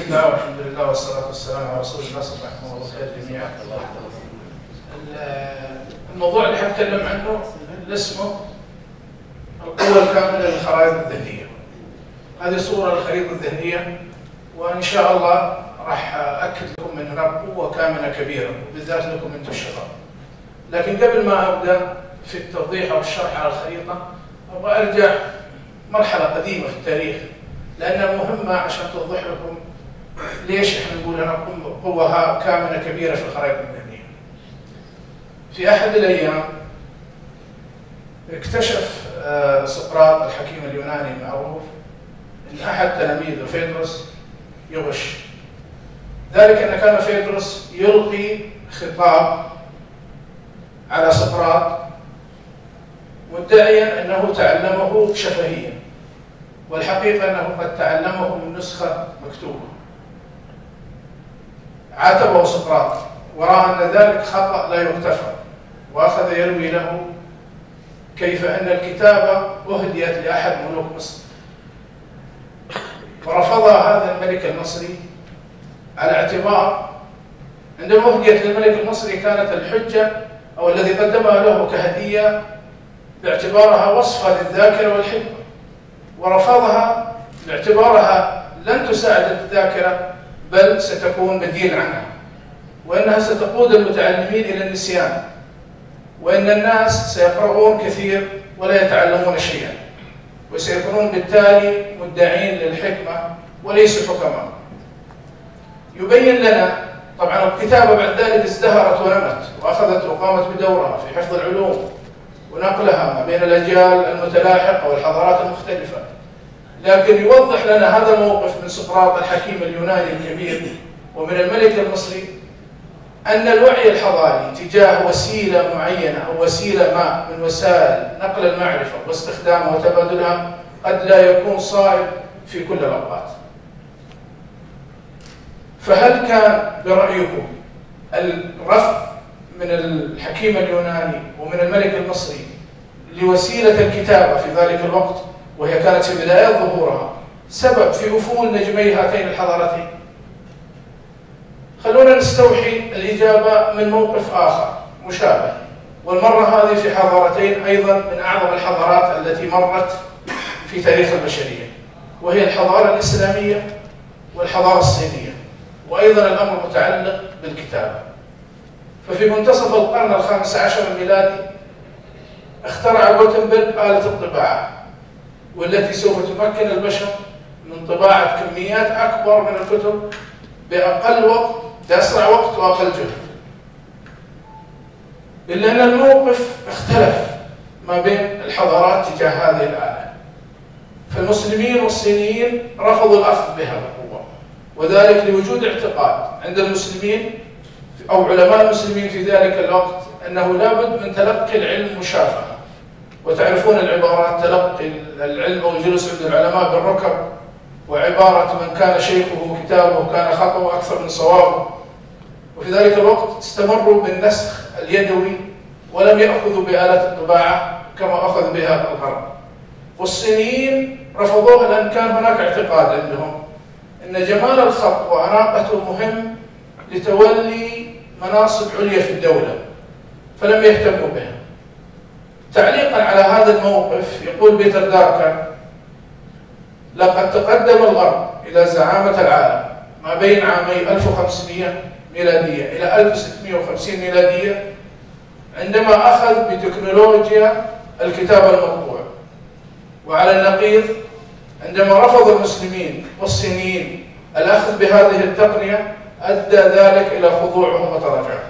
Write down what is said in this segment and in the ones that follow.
الله والحمد لله والصلاة والسلام على رسول الله صلى الله عليه وسلم جميعا. الموضوع اللي حتكلم عنه اللي اسمه القوة الكاملة للخرائط الذهنية. هذه صورة للخريطة الذهنية، وإن شاء الله راح أكد لكم من هناك قوة كامنة كبيرة بالذات لكم أنتم الشباب. لكن قبل ما أبدأ في التوضيح أو الشرح على الخريطة أبغى أرجع مرحلة قديمة في التاريخ لأنها مهمة عشان توضح لكم ليش احنا نقول هنا قوة كامنة كبيرة في الخرائط الذهنية. في أحد الأيام اكتشف سقراط الحكيم اليوناني المعروف أن أحد تلاميذه فيدروس يغش. ذلك أن كان فيدروس يلقي خطاب على سقراط مدعيا أنه تعلمه شفهيا، والحقيقة أنه قد تعلمه من نسخة مكتوبة. عاتبه سقراط ورأى أن ذلك خطأ لا يغتفر، وأخذ يروي له كيف أن الكتابة أهديت لأحد ملوك مصر، ورفضها هذا الملك المصري على اعتبار عندما أهديت للملك المصري كانت الحجة أو الذي قدمها له كهدية باعتبارها وصفة للذاكرة والحكمة، ورفضها باعتبارها لن تساعد الذاكرة بل ستكون بديل عنها، وأنها ستقود المتعلمين إلى النسيان، وأن الناس سيقرؤون كثير ولا يتعلمون شيئا، وسيكونون بالتالي مدعين للحكمة وليسوا حكماء. يبين لنا طبعا الكتابة بعد ذلك ازدهرت ونمت وأخذت وقامت بدورها في حفظ العلوم ونقلها ما بين الأجيال المتلاحقة والحضارات المختلفة، لكن يوضح لنا هذا الموقف من سقراط الحكيم اليوناني الكبير ومن الملك المصري أن الوعي الحضاري تجاه وسيلة معينة أو وسيلة ما من وسائل نقل المعرفة واستخدامها وتبادلها قد لا يكون صائب في كل الأوقات. فهل كان برأيكم الرفض من الحكيم اليوناني ومن الملك المصري لوسيلة الكتابة في ذلك الوقت وهي كانت في بدايات ظهورها سبب في أفول نجمي هاتين الحضارتين؟ خلونا نستوحي الإجابة من موقف آخر مشابه، والمرة هذه في حضارتين أيضا من أعظم الحضارات التي مرت في تاريخ البشرية، وهي الحضارة الإسلامية والحضارة الصينية، وأيضا الأمر متعلق بالكتابة. ففي منتصف القرن الخامس عشر الميلادي اخترع غوتنبرغ آلة الطباعة، والتي سوف تمكن البشر من طباعة كميات أكبر من الكتب بأقل وقت، بأسرع وقت وأقل جهد. إلا أن الموقف اختلف ما بين الحضارات تجاه هذه الآلة، فالمسلمين والصينيين رفضوا الأخذ بها بقوة، وذلك لوجود اعتقاد عند المسلمين أو علماء المسلمين في ذلك الوقت أنه لابد من تلقي العلم مشافهة. وتعرفون العبارات تلقي العلم أو الجلوس عند العلماء بالركب، وعبارة من كان شيخه كتابه كان خطأه أكثر من صوابه. وفي ذلك الوقت استمروا بالنسخ اليدوي ولم يأخذوا بآلات الطباعة كما أخذ بها الغرب. والصينيين رفضوها لأن كان هناك اعتقاد عندهم أن جمال الخط وأناقته مهم لتولي مناصب عليا في الدولة، فلم يهتموا بها. تعليقا على هذا الموقف يقول بيتر داركر: لقد تقدم الغرب إلى زعامة العالم ما بين عامي 1500 ميلادية إلى 1650 ميلادية عندما أخذ بتكنولوجيا الكتابة المطبوع، وعلى النقيض عندما رفض المسلمين والصينيين الأخذ بهذه التقنية أدى ذلك إلى خضوعهم وتراجعهم.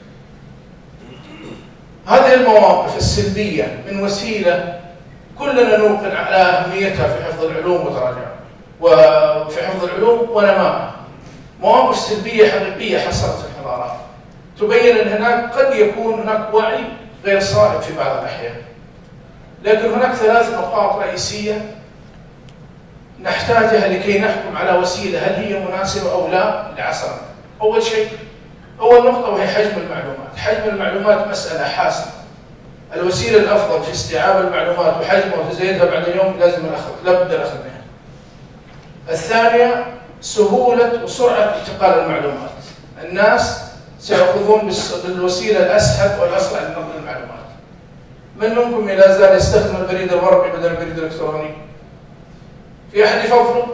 هذه المواقف السلبية من وسيلة كلنا نوقن على أهميتها في حفظ العلوم وتراجعها وفي حفظ العلوم ونمائها. مواقف سلبية حقيقية حصلت في الحضارات تبين أن هناك قد يكون هناك وعي غير صائب في بعض الأحيان، لكن هناك ثلاث نقاط رئيسية نحتاجها لكي نحكم على وسيلة هل هي مناسبة أو لا لعصرنا. أول شيء، أول نقطة وهي حجم المعلومات. حجم المعلومات مسألة حاسمة. الوسيلة الأفضل في استيعاب المعلومات وحجمها وتزيدها بعد يوم لازم لابد الأخذ منها. الثانية سهولة وسرعة انتقال المعلومات. الناس سيأخذون بالوسيلة الأسهل والأسرع لنقل المعلومات. من منكم لا زال يستخدم البريد الورقي بدل البريد الإلكتروني؟ في أحد يفضله؟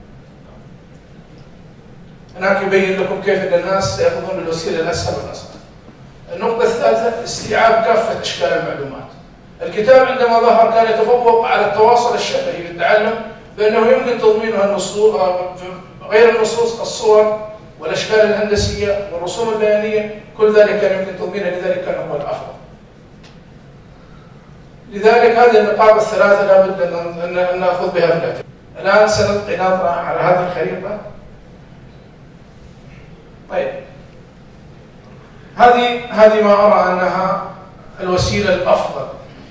هناك يبين لكم كيف أن الناس سيأخذون بالوسيلة الأسهل والأسرع. النقطة الثالثة استيعاب كافة أشكال المعلومات. الكتاب عندما ظهر كان يتفوق على التواصل الشفهي في التعلم بأنه يمكن تضمينها النصوص غير النصوص، الصور والأشكال الهندسية والرسوم البيانية، كل ذلك كان يمكن تضمينها، لذلك كان هو الأفضل. لذلك هذه النقاط الثلاثة لابد أن نأخذ بها في الاعتبار. الآن سنلقي نظرة على هذه الخريطة. طيب، هذه ما أرى أنها الوسيلة الأفضل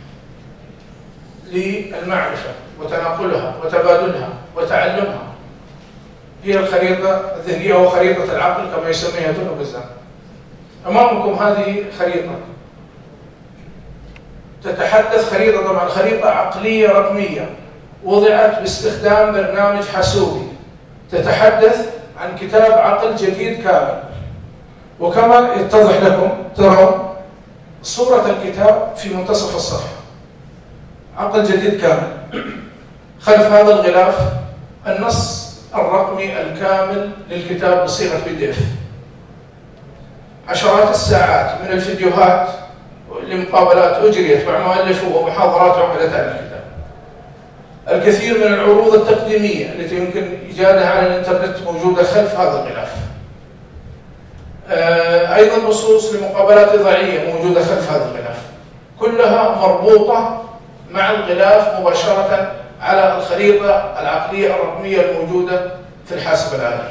للمعرفة وتناقلها وتبادلها وتعلمها. هي الخريطة الذهنية أو خريطة العقل كما يسميها تونو بزان. أمامكم هذه خريطة تتحدث، خريطة طبعا خريطة عقلية رقمية وضعت باستخدام برنامج حاسوبي، تتحدث عن كتاب عقل جديد كامل. وكما يتضح لكم ترون صورة الكتاب في منتصف الصفحة، عقل جديد كامل. خلف هذا الغلاف النص الرقمي الكامل للكتاب بصيغة PDF. عشرات الساعات من الفيديوهات لمقابلات أجريت مع مؤلفه ومحاضرات عقدت على الكتاب. الكثير من العروض التقديمية التي يمكن إيجادها على الإنترنت موجودة خلف هذا الغلاف. أيضا نصوص لمقابلات إذاعية موجودة خلف هذا الغلاف، كلها مربوطة مع الغلاف مباشرة على الخريطة العقلية الرقمية الموجودة في الحاسب الآلي.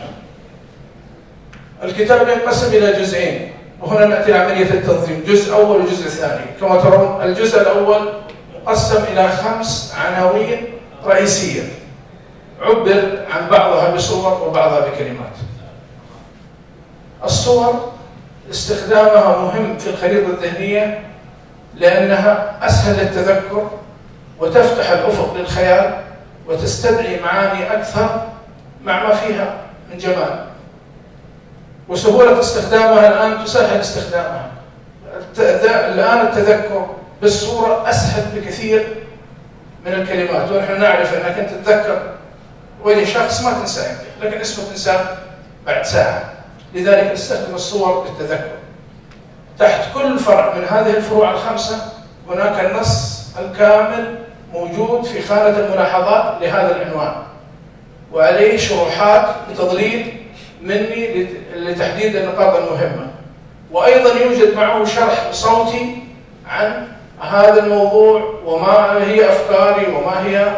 الكتاب ينقسم إلى جزئين، وهنا نأتي لعملية التنظيم، جزء أول وجزء ثاني. كما ترون الجزء الأول مقسم إلى 5 عناوين رئيسية، عبر عن بعضها بصور وبعضها بكلمات. الصور استخدامها مهم في الخريطة الذهنية لأنها أسهل للتذكر وتفتح الأفق للخيال وتستدعي معاني أكثر مع ما فيها من جمال. وسهولة استخدامها الآن تسهل استخدامها. الآن التذكر بالصورة أسهل بكثير من الكلمات، ونحن نعرف أنك أنت تتذكر وجه شخص ما تنساه، لكن اسمه تنساه بعد ساعة. لذلك نستخدم الصور للتذكر. تحت كل فرع من هذه الفروع ال5 هناك النص الكامل موجود في خانة الملاحظات لهذا العنوان، وعليه شروحات بتضليل مني لتحديد النقاط المهمة. وأيضا يوجد معه شرح صوتي عن هذا الموضوع وما هي أفكاري وما هي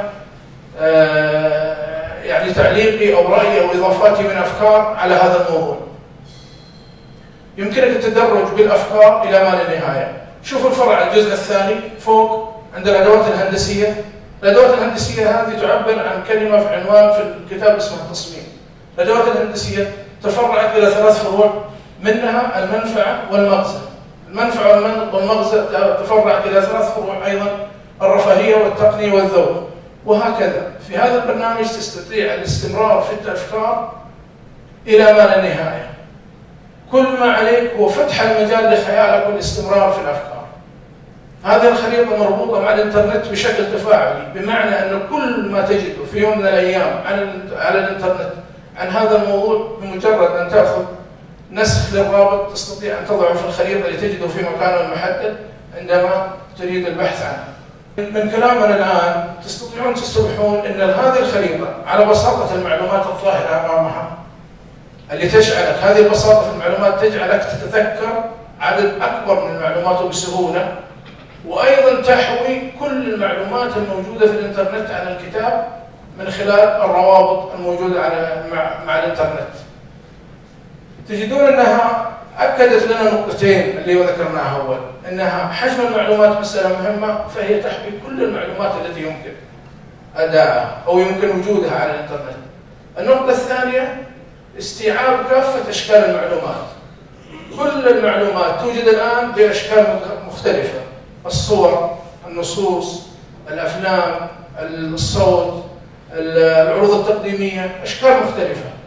يعني تعليقي أو رأيي أو إضافاتي من أفكار على هذا الموضوع. يمكنك التدرج بالأفكار إلى ما لا نهاية. شوفوا الفرع الجزء الثاني فوق عند الأدوات الهندسية. الأدوات الهندسية هذه تعبر عن كلمة في عنوان في الكتاب اسمها التصميم. الأدوات الهندسية تفرعت إلى 3 فروع، منها المنفعة والمغزى. المنفعة والمغزى تفرعت إلى 3 فروع أيضا، الرفاهية والتقنية والذوق. وهكذا في هذا البرنامج تستطيع الاستمرار في الأفكار إلى ما لا نهاية. كل ما عليك هو فتح المجال لخيالك والاستمرار في الأفكار. هذه الخريطة مربوطة مع الإنترنت بشكل تفاعلي، بمعنى أن كل ما تجده في يوم من الأيام على الإنترنت عن هذا الموضوع، بمجرد أن تأخذ نسخ للرابط تستطيع أن تضعه في الخريطة لتجده في مكانه المحدد عندما تريد البحث عنه. من كلامنا الآن تستطيعون تستوحون أن هذه الخريطة على بساطة المعلومات الظاهرة أمامها اللي تجعلك، هذه البساطة في المعلومات تجعلك تتذكر عدد أكبر من المعلومات بسهولة، وأيضا تحوي كل المعلومات الموجودة في الإنترنت عن الكتاب من خلال الروابط الموجودة مع الإنترنت. تجدون أنها أكدت لنا نقطتين اللي ذكرناها أول، أنها حجم المعلومات مسألة مهمة، فهي تحوي كل المعلومات التي يمكن أداءها أو يمكن وجودها على الإنترنت. النقطة الثانية استيعاب كافة أشكال المعلومات. كل المعلومات توجد الآن بأشكال مختلفة، الصور، النصوص، الأفلام، الصوت، العروض التقديمية، أشكال مختلفة.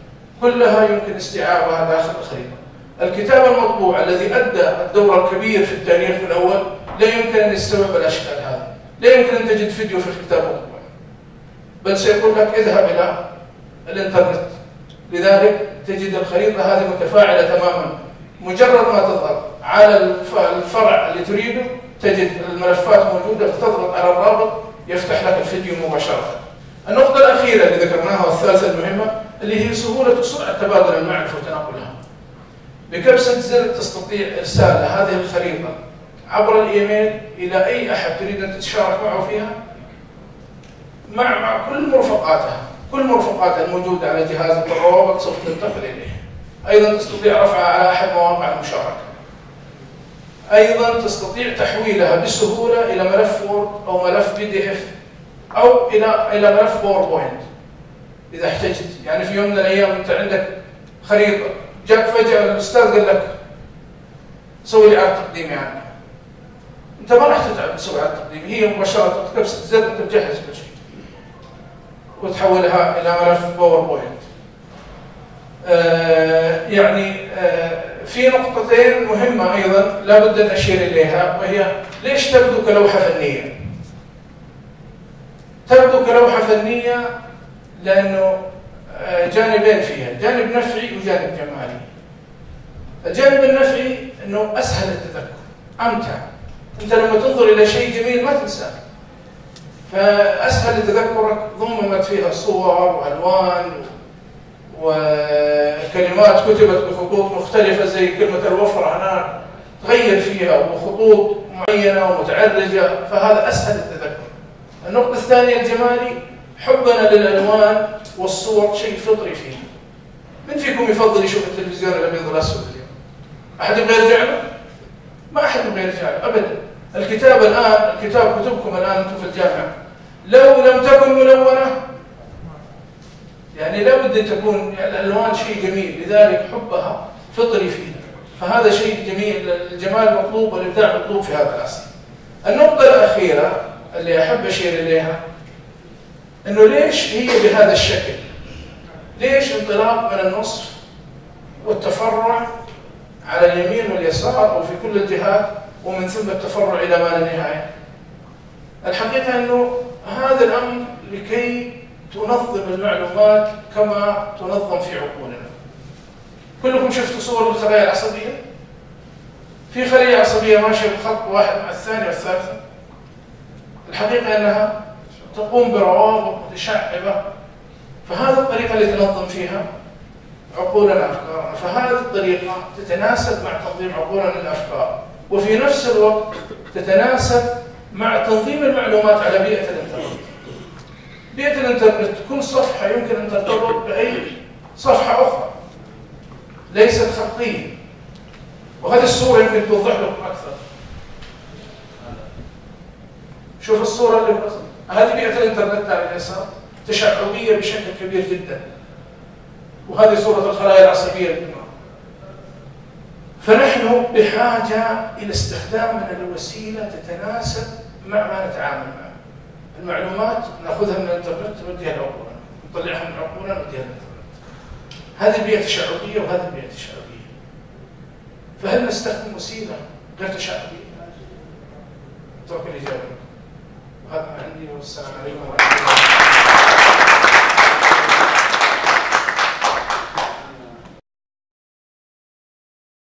كلها يمكن استيعابها داخل الخريطة. الكتاب المطبوع الذي أدى الدور الكبير في التاريخ الأول لا يمكن أن يستوعب الأشكال هذه، لا يمكن أن تجد فيديو في الكتاب المطبوع، بل سيقول لك اذهب إلى الإنترنت. لذلك تجد الخريطة هذه متفاعلة تماما، مجرد ما تضغط على الفرع اللي تريده تجد الملفات موجودة، تضغط على الرابط يفتح لك الفيديو مباشرة. النقطة الأخيرة اللي ذكرناها والثالثة المهمة اللي هي سهولة وسرعة تبادل المعرفة وتناقلها. بكبسة زر تستطيع إرسال هذه الخريطة عبر الإيميل إلى أي أحد تريد أن تتشارك معه فيها مع كل مرفقاتها الموجودة على جهازك، الروابط سوف تنتقل إليه. أيضا تستطيع رفعها على أحد مواقع المشاركة. أيضا تستطيع تحويلها بسهولة إلى ملف وورد أو ملف PDF أو إلى ملف باوربوينت إذا احتجت. يعني في يوم من الأيام أنت عندك خريطة، جاك فجأة الأستاذ قال لك سوي لي عرض تقديمي عنها، أنت ما راح تتعب تسوي عرض تقديمي، هي مباشرة تكبسة زر أنت تجهز كل شيء وتحولها إلى ملف باوربوينت. في نقطتين مهمة أيضا لابد أن أشير إليها، وهي ليش تبدو كلوحة فنية؟ تبدو كلوحة فنية لأنه جانبين فيها، جانب نفعي وجانب جمالي. الجانب النفعي أنه أسهل التذكر، أمتع. أنت لما تنظر إلى شيء جميل ما تنساه، فأسهل لتذكرك، ضممت فيها صور وألوان وكلمات كتبت بخطوط مختلفة زي كلمة الوفرة هنا تغير فيها وخطوط معينة ومتعرجة، فهذا أسهل التذكر. النقطة الثانية الجمالي، حبنا للألوان والصور شيء فطري فيه. من فيكم يفضل يشوف التلفزيون الأبيض والأسود اليوم؟ أحد يبغى يرجع له؟ ما أحد يبغى يرجع له أبدا. الكتاب الآن، كتبكم الآن أنتم في الجامعة لو لم تكن ملونة يعني لابد أن تكون الألوان شيء جميل، لذلك حبها فطري فينا، فهذا شيء جميل. الجمال مطلوب والإبداع مطلوب في هذا العصر. النقطة الأخيرة اللي أحب أشير إليها أنه ليش هي بهذا الشكل؟ ليش انطلاق من النصف والتفرع على اليمين واليسار وفي كل الجهات ومن ثم التفرع إلى ما لا نهاية؟ الحقيقة أنه هذا الأمر لكي تنظم المعلومات كما تنظم في عقولنا. كلكم شفتوا صور الخلايا العصبية؟ في خلية عصبية ماشية بخط واحد مع الثانية والثالثة. الحقيقة أنها تقوم بروابط متشعبة، فهذه الطريقة اللي تنظم فيها عقولنا أفكارنا، فهذه الطريقة تتناسب مع تنظيم عقولنا الأفكار، وفي نفس الوقت تتناسب مع تنظيم المعلومات على بيئة الإنترنت. بيئة الإنترنت كل صفحة يمكن أن ترتبط بأي صفحة أخرى ليست خطية، وهذه الصورة يمكن توضح لكم أكثر. شوف الصورة اللي بس. هذه بيئة الإنترنت على اليسار تشعبية بشكل كبير جدا، وهذه صورة الخلايا العصبية للدماغ. فنحن بحاجة إلى استخدام من الوسيلة تتناسب مع ما نتعامل معه. المعلومات نأخذها من الإنترنت نوديها لعقولنا، نطلعها من عقولنا نوديها للإنترنت. هذه بيئة تشعبية وهذه بيئة تشعبية. فهل نستخدم وسيلة غير تشعبية؟ أترك الإجابة. هذا عندي، والسلام عليكم ورحمة الله.